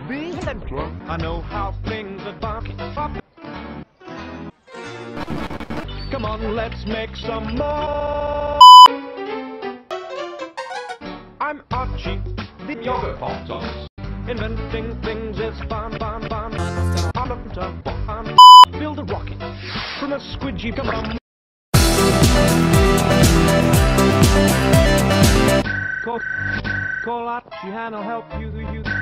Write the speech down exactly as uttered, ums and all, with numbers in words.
being central. I know how things advance. Come on, let's make some more. I'm Archie, the yogurt pop-tops. Inventing things is fun, fun, fun. I'm up to fun. Build a rocket from a squidgy. Come on. Call, call Archie and I'll help you. you